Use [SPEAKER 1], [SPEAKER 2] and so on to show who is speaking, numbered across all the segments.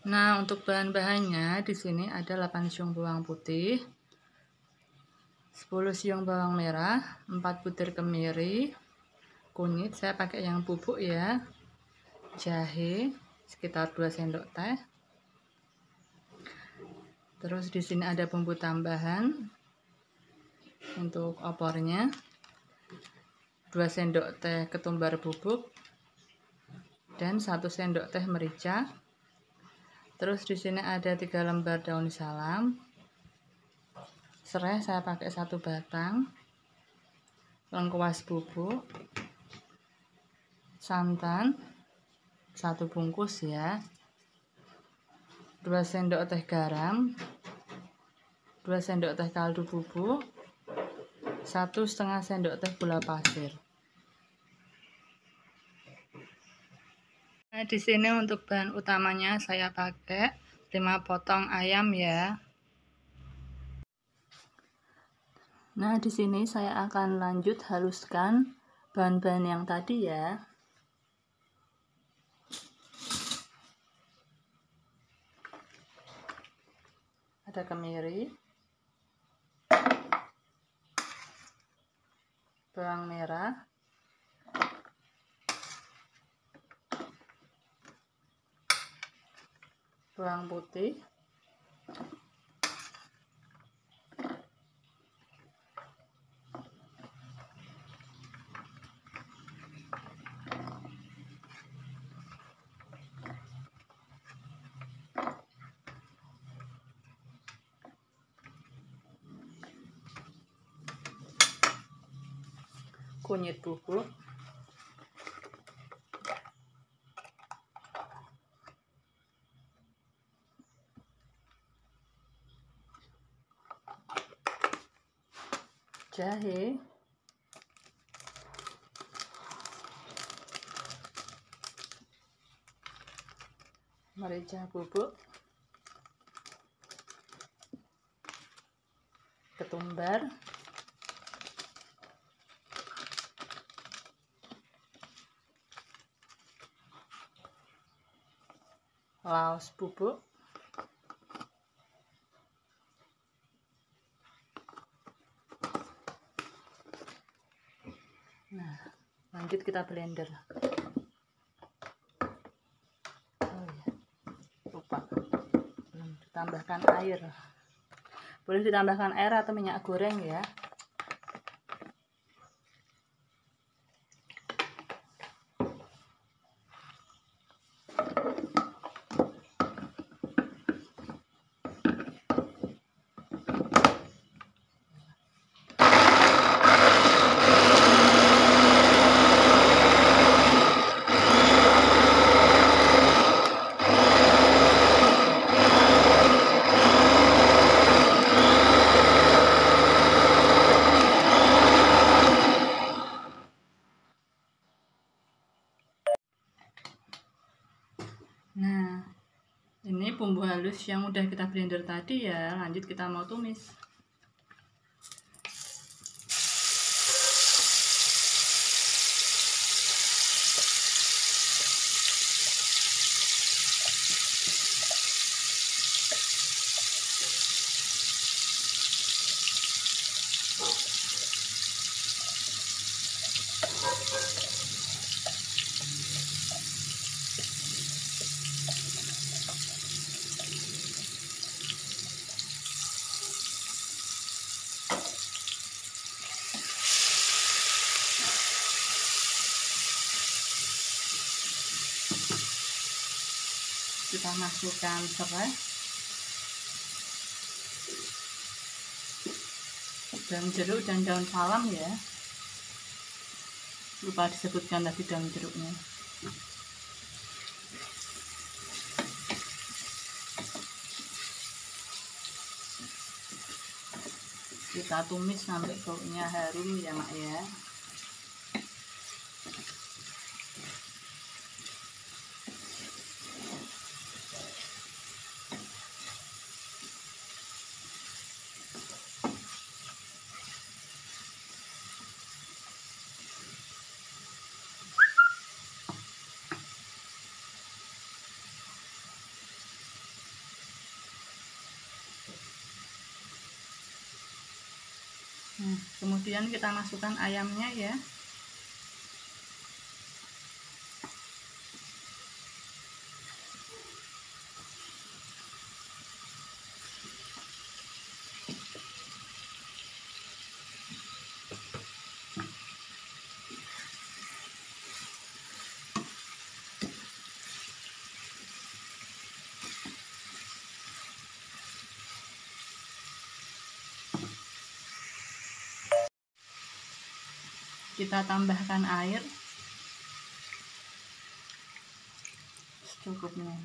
[SPEAKER 1] Nah, untuk bahan-bahannya di sini ada 8 siung bawang putih, 10 siung bawang merah, 4 butir kemiri, kunyit saya pakai yang bubuk ya, jahe sekitar 2 sendok teh. Terus di sini ada bumbu tambahan untuk opornya, 2 sendok teh ketumbar bubuk dan 1 sendok teh merica. Terus di sini ada 3 lembar daun salam. Serai saya pakai 1 batang. Lengkuas bubuk. Santan 1 bungkus ya. 2 sendok teh garam. 2 sendok teh kaldu bubuk. 1,5 sendok teh gula pasir. Nah, di sini untuk bahan utamanya saya pakai 5 potong ayam ya. Nah, di sini saya akan lanjut haluskan bahan-bahan yang tadi ya. Ada kemiri, bawang merah, bawang putih, kunyit bubuk, jahe, merica bubuk, ketumbar, laos bubuk, nah lanjut kita blender. Oh ya, lupa belum ditambahkan air. Boleh ditambahkan air atau minyak goreng ya. Nah, ini bumbu halus yang udah kita blender tadi ya. Lanjut kita mau tumis. Kita masukkan serai, daun jeruk dan daun salam ya. Lupa disebutkan tadi daun jeruknya. Kita tumis sampai baunya harum ya mak ya. Nah, kemudian kita masukkan ayamnya ya. Kita tambahkan air secukupnya.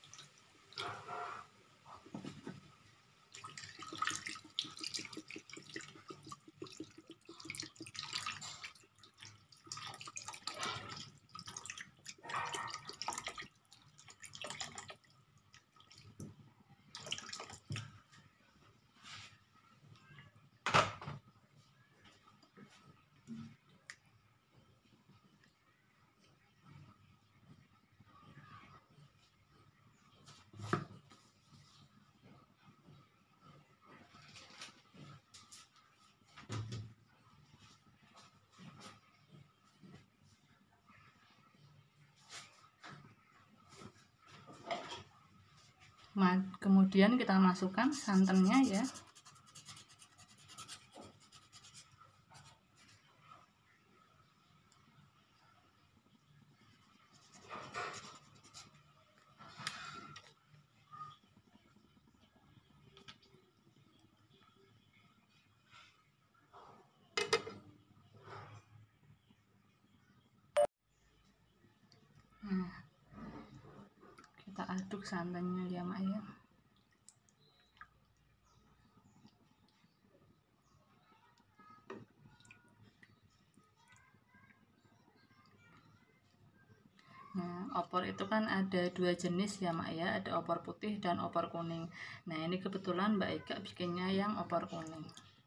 [SPEAKER 1] Kemudian kita masukkan santannya ya. Nah, kita aduk santannya ya Mak ya. Nah, opor itu kan ada dua jenis ya Mak ya, ada opor putih dan opor kuning. Nah, ini kebetulan Mbak Eka bikinnya yang opor kuning.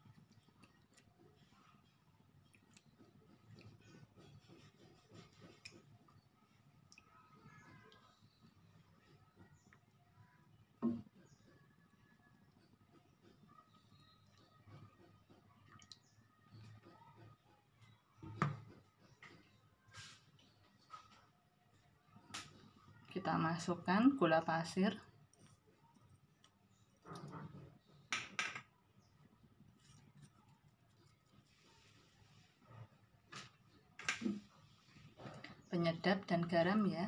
[SPEAKER 1] Kita masukkan gula pasir, penyedap dan garam ya.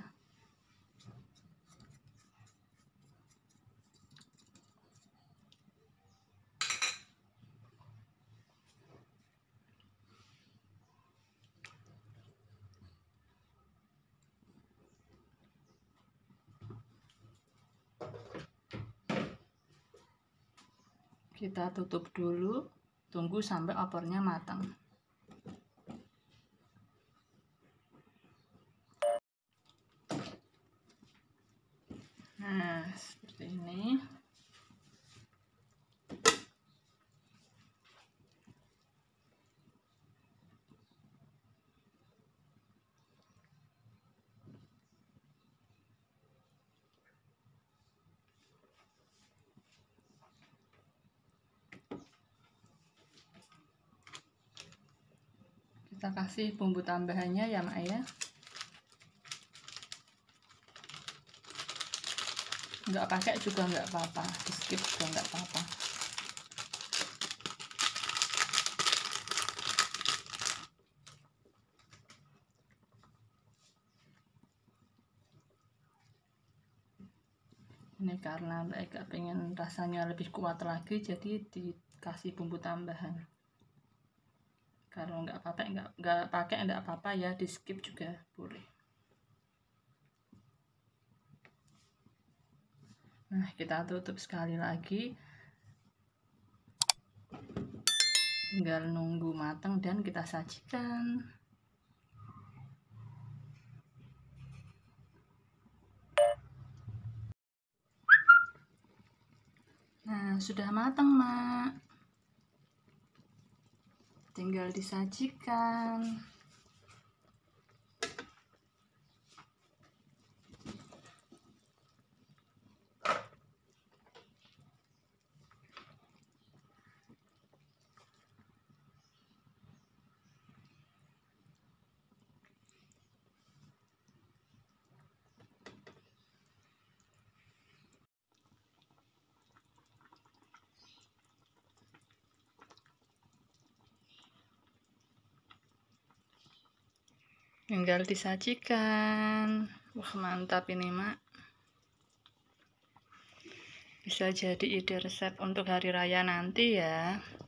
[SPEAKER 1] Kita tutup dulu, tunggu sampai opornya matang. Nah, seperti ini. Kita kasih bumbu tambahannya ya Mak ya. Nggak pakai juga nggak apa-apa, di skip juga nggak apa-apa. Ini karena Mbak Eka pengen rasanya lebih kuat lagi, jadi dikasih bumbu tambahan. Kalau nggak pakai nggak apa-apa ya, di skip juga boleh. Nah, kita tutup sekali lagi, tinggal nunggu matang dan kita sajikan. Nah, sudah matang Mak, tinggal disajikan. Tinggal disajikan. Wah, mantap ini, Mak. Bisa jadi ide resep untuk hari raya nanti ya.